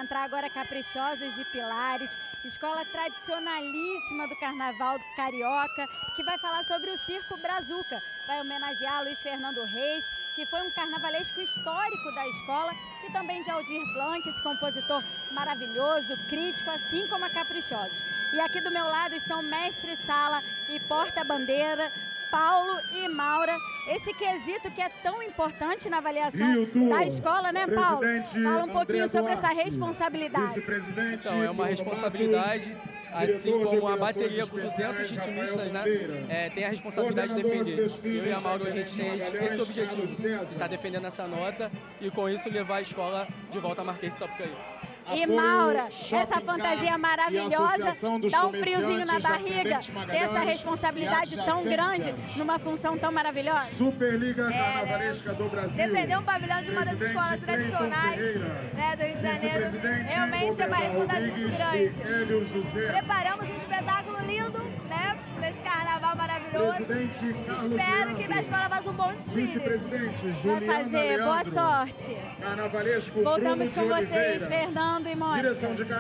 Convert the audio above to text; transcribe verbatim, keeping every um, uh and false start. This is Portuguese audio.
entrar agora Caprichosos de Pilares, escola tradicionalíssima do Carnaval Carioca, que vai falar sobre o Circo Brazuca. Vai homenagear Luiz Fernando Reis, que foi um carnavalesco histórico da escola, e também de Aldir Blanc, esse compositor maravilhoso, crítico, assim como a Caprichosos. E aqui do meu lado estão mestre Sala e porta-bandeira, Paulo e Maura, esse quesito que é tão importante na avaliação da escola, né, Paulo? Fala um pouquinho sobre essa responsabilidade. Então, é uma responsabilidade, assim como a bateria com duzentos ritmistas, né, é, tem a responsabilidade de defender. Eu e a Maura, a gente tem esse objetivo, de estar defendendo essa nota e com isso levar a escola de volta à Marquês de Sapucaí. E Maura, essa fantasia maravilhosa, dá um friozinho na barriga, ter essa responsabilidade tão grande numa função tão maravilhosa? Superliga Carnavalesca do Brasil. Defender um pavilhão de uma das escolas tradicionais, né, do Rio de Janeiro, realmente é uma responsabilidade muito grande. Preparamos um espetáculo lindo, né, para esse carnaval maravilhoso. Espero que minha escola faça um bom desfile. Vice-presidente Vai Juliana fazer, boa Leandro. sorte. Carnavalesco Voltamos Bruno com de vocês, Oliveira. Fernando e Mônica. Direção de